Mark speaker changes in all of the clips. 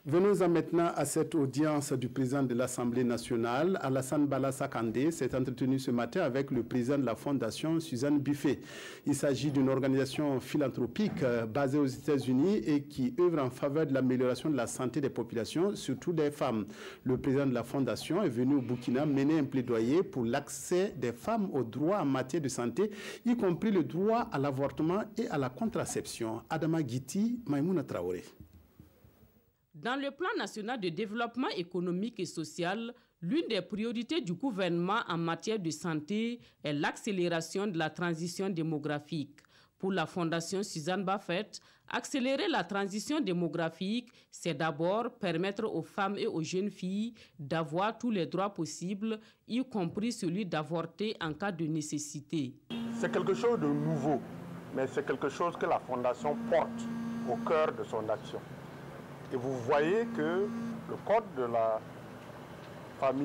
Speaker 1: Venons-en maintenant à cette audience du président de l'Assemblée nationale. Alassane Bala Sakandé s'est entretenu ce matin avec le président de la Fondation, Suzanne Buffet. Il s'agit d'une organisation philanthropique basée aux États-Unis et qui œuvre en faveur de l'amélioration de la santé des populations, surtout des femmes. Le président de la Fondation est venu au Burkina mener un plaidoyer pour l'accès des femmes aux droits en matière de santé, y compris le droit à l'avortement et à la contraception. Adama Guiti, Maïmouna Traoré.
Speaker 2: Dans le plan national de développement économique et social, l'une des priorités du gouvernement en matière de santé est l'accélération de la transition démographique. Pour la Fondation Suzanne Buffet, accélérer la transition démographique, c'est d'abord permettre aux femmes et aux jeunes filles d'avoir tous les droits possibles, y compris celui d'avorter en cas de nécessité.
Speaker 3: C'est quelque chose de nouveau, mais c'est quelque chose que la Fondation porte au cœur de son action. Et vous voyez que le code de la famille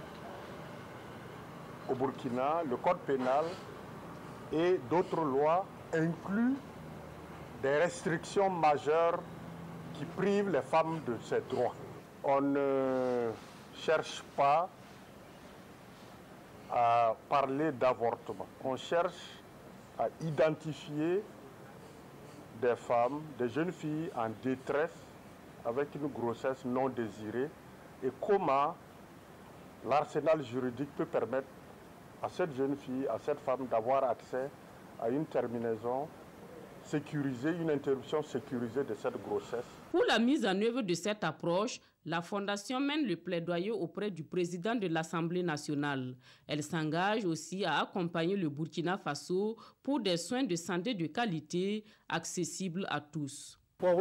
Speaker 3: au Burkina, le code pénal et d'autres lois incluent des restrictions majeures qui privent les femmes de ces droits. On ne cherche pas à parler d'avortement. On cherche à identifier des femmes, des jeunes filles en détresse avec une grossesse non désirée et comment l'arsenal juridique peut permettre à cette jeune fille, à cette femme d'avoir accès à une terminaison sécurisée, une interruption sécurisée de cette grossesse.
Speaker 2: Pour la mise en œuvre de cette approche, la Fondation mène le plaidoyer auprès du président de l'Assemblée nationale. Elle s'engage aussi à accompagner le Burkina Faso pour des soins de santé de qualité accessibles à tous.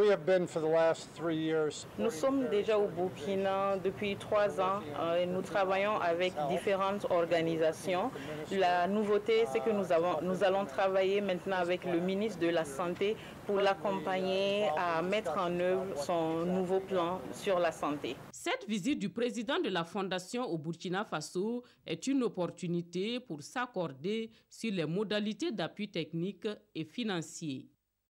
Speaker 4: Nous sommes déjà au Burkina depuis 3 ans et nous travaillons avec différentes organisations. La nouveauté, c'est que nous allons travailler maintenant avec le ministre de la Santé pour l'accompagner à mettre en œuvre son nouveau plan sur la santé.
Speaker 2: Cette visite du président de la Fondation au Burkina Faso est une opportunité pour s'accorder sur les modalités d'appui technique et financier.